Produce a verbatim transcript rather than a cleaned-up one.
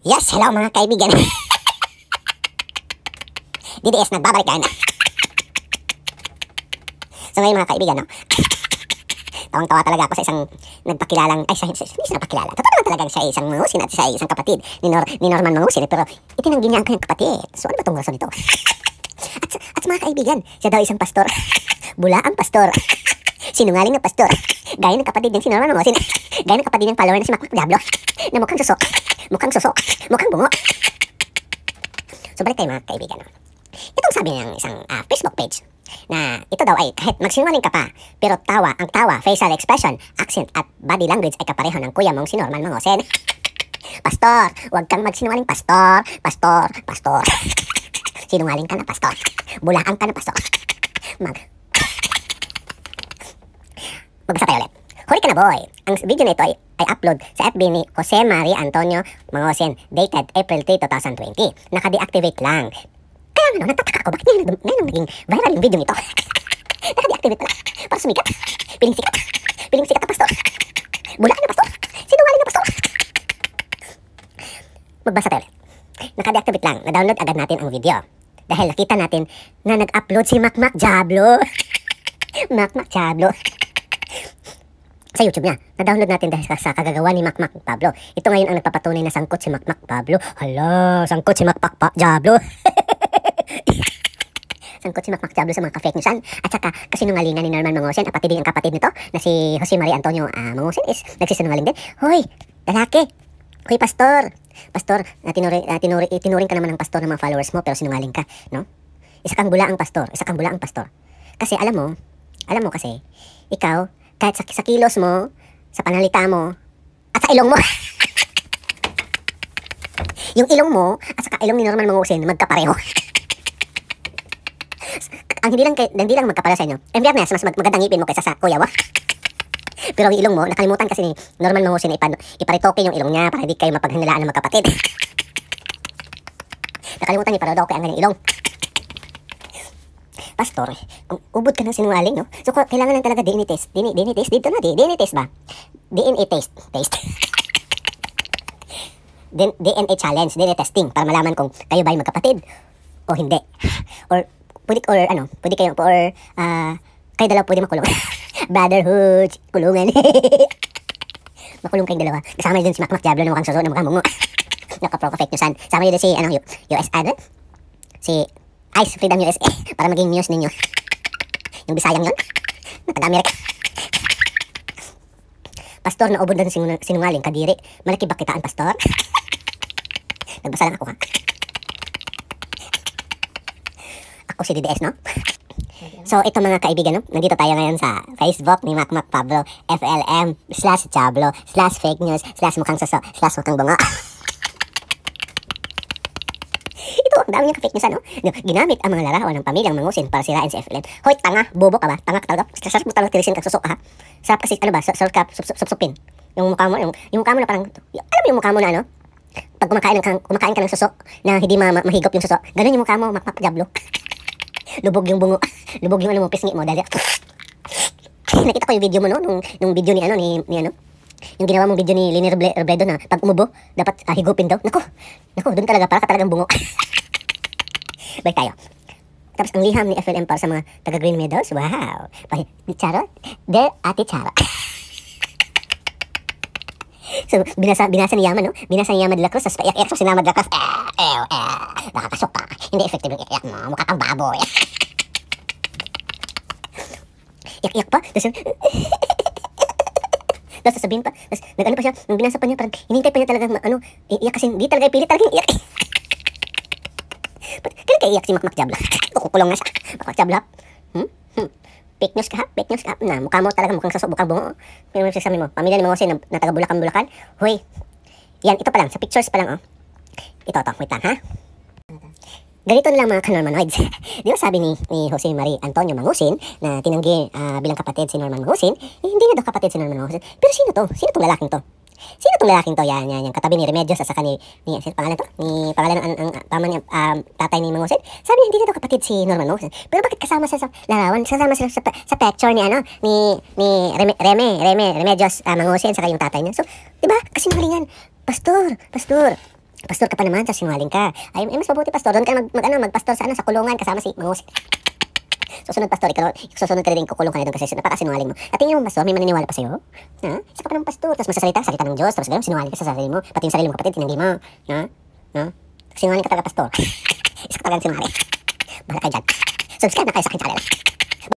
Yes, hello mga kaibigan. D D S, nagbabalik yan. So ngayon mga kaibigan, no? Tawang-tawa talaga ako sa isang nagpakilalang, ay siya, siya, siya nagpakilala. Totoo naman talaga siya ay isang Mangusin at siya ay isang kapatid ni, Nor, ni Norman Mangusin. Pero itinanggi niya ang kanyang kapatid. So ano ba itong rason nito? at, at mga kaibigan, siya daw isang pastor. Bula ang pastor. Sinungaling na pastor. Gaya ng kapatid niyang si Norman Mangusin. Gaya ng kapatid niyang follower na si Macmac Diablo. Na mukhang susok. Mukhang susok. Mukhang bungo. So balik tayo mga kaibigan. No? Itong sabi ng isang uh, Facebook page na ito daw ay kahit magsinungaling ka pa, pero tawa, ang tawa, facial expression, accent at body language ay kapareho ng kuya mong si Norman Mangusin. Pastor, huwag kang magsinungaling pastor, pastor, pastor. Sinungaling ka na pastor. Bulaan ka na pastor. Mag... Magbasa tayo ulit. Huli ka na boy. Ang video na ito ay, ay upload sa F B ni Jose Maria Antonio Mangusin, dated April third, twenty twenty. Naka-deactivate lang. Kaya nga no, nagtataka ako, bakit ngayon, ngayon naging viral yung video nito? Naka-deactivate pala. Para sumikat. Piling sikat. Piling sikat na pastor. Bulaan na pastor. Sinungaling na pastor. Magbasa tayo ulit. Naka-deactivate lang. Na-download agad natin ang video. Dahil nakita natin na nag-upload si Macmac Diablo. Macmac Diablo. Sa YouTube niya. Na-download natin dahil sa, sa kagagawa ni Macmac Pablo. Ito ngayon ang nagpapatunay na sangkot si Macmac Pablo. Hala, sangkot si Macmac pa Diablo. Sangkot si Macmac Diablo sa mga ka-fake newsan. At saka kasinungalingan ni Norman Mangusin, at pati din ang kapatid nito na si Jose Maria Antonio uh, Mangusin is nagsisinungaling din. Hoy, lalaki. Hoy, pastor. Pastor, uh, tinuri, uh, tinuri, tinuring ka naman ng pastor ng mga followers mo pero sinungaling ka, no? Isa kang bula ang pastor. Isa kang bula ang pastor. Kasi alam mo, alam mo kasi, ikaw, kahit sa, sa kilos mo, sa panalita mo, at sa ilong mo. Yung ilong mo, at saka ilong ni Norman Mangusin, magkapareho. Ang hindi lang, kay, hindi lang magkapareho sa inyo. En fairness, mas mag magandang ngipin mo kaysa sa kuya mo. Pero yung ilong mo, nakalimutan kasi ni Norman Mangusin na ipa, iparitoke yung ilong niya para hindi kayo mapaghinalaan ng magkapatid. Nakalimutan niya para daw kaya ang ganyang ilong. Pastor, kung ubod ka ng sinungaling, no? So, kailangan lang talaga D N A test. D N A test, dito na, D N A test ba? D N A test, test. D N A challenge, D N A testing, para malaman kung kayo ba ay magkapatid o hindi. Or, pwede, or ano, pwede kayo, or, ah, uh, kayo dalawa pwede makulong. Brotherhood, kulungan. Makulong kayong dalawa. Kasama nyo din si Macmac Diablo na mukhang suso, na mukhang mungo. Naka-pro-fake nyo san. Kasama nyo din si, ano, U S A, si Ice Freedom U S A para maging news ninyo. Yung Bisayang yun. Nakada-Amerika. Pastor na ubod na sinung sinungaling, kadiri. Malaki ba kitaan, pastor? Nagbasa lang ako, ha? Ako si D D S, no? So, ito mga kaibigan, no? Nandito tayo ngayon sa Facebook ni Macmac Pablo, F L M, slash Diablo, slash fake news, slash mukhang saso, slash mukhang bunga. Ito, ang dami niyang ka-fake news, ano? Ginamit ang mga larawan ng pamilyang Mangusin para sirain si F L M. Hoy, tanga, bobo ka ba? Tanga ka talaga? Sarap mo talaga tirisin kang susok ka, ha? Sarap kasi, ano ba? Sarap ka, sup-supin. Yung mukha mo, yung, yung mukha mo na parang, yung, alam mo yung mukha mo na, ano? Pag kumakain, ng, kumakain ka ng susok na hindi ma ma mahigop yung susok, ganun yung mukha mo, Macmac Diablo. Lubog yung bungo. Lubog yung ano mo, pisngi mo. Dali. Nakita ko yung video mo, no? Nung, nung video ni, ano, ni, ni ano? Yung ginawa mong video ni Lini Robredo na pag umubo, dapat uh, higupin daw. Nako, nako, doon talaga, para ka talagang bungo. Balik tayo. Tapos ang liham ni F L M para sa mga taga-Green Meadows. Wow. Charot. Der Ate Charot. So, binasa, binasa ni Yaman, no? Binasa ni Yaman de la Cruz, tapos paiyak-iyak sa sinama de la Cruz. Eh, eh, eh, nakakasok ka. Hindi effective yung iyak mo. Mukha kang baboy. Iyak-iyak pa. Tapos, tapos sasabihin pa. Tapos, nag-ano pa siya, nung binasa pa niya, parang hinintay pa niya talaga, ano, iyak kasi hindi talaga ipilit, talagang iyak. Kailan kayo iyak si Macmac Diablo? Kukulong na siya. Macmac Diablo, hmm? Hmm. Fake news ka ha? Fake news ka ha? Na, mukha mo talaga mukhang saso, mukhang bungo. Pero yung sasabi mo, pamilya ni Mangusin na, na taga Bulacan-Bulacan. Hoy, yan, ito pa lang, sa pictures pa lang, oh. Ito, ito, wait lang, ha? Ganito na lang mga ka-Normanoids. Di ba sabi ni, ni Jose Maria Antonio Mangusin na tinanggi uh, bilang kapatid si Norman Mangusin, eh, hindi na daw kapatid si Norman Mangusin. Pero sino to? Sino tong lalaking to? Sino tong lalaking to? Yan, yan, yung katabi ni Remedios at saka ni, ni sino pangalan to? Ni pangalan ng ang, ang, tama ni um, tatay ni Mangusin. Sabi niya, hindi na daw kapatid si Norman Mangusin. Pero bakit kasama siya sa larawan? Kasama siya sa, sa picture ni ano? Ni, ni Reme, Reme, Reme Remedios uh, Mangusin saka yung tatay niya. So, di ba? Kasi malingan. Pastor, pastor. Pastor ka pa naman, sa sinungaling ka. Ay, ay mas mabuti, pastor. Doon ka mag, mag, ano, magpastor sa, ano, sa kulungan kasama si Mang Jose. Susunod, pastor, ikaw, susunod ka rin, kukulong ka na doon kasi napakasinungaling mo. At tingin mo, pastor, may maniniwala pa sa'yo? Ha? Isa ka pa naman, pastor. Tapos masasalita, salita ng Diyos. Tapos gano'n, sinungaling ka sa sarili mo. Pati yung sarili mo, kapatid, tinanggi mo. Ha? Ha? Sinungaling ka talaga, pastor. Isa ka talagang sinungaling. Bahala kayo dyan. Subscribe na kayo sa aking channel.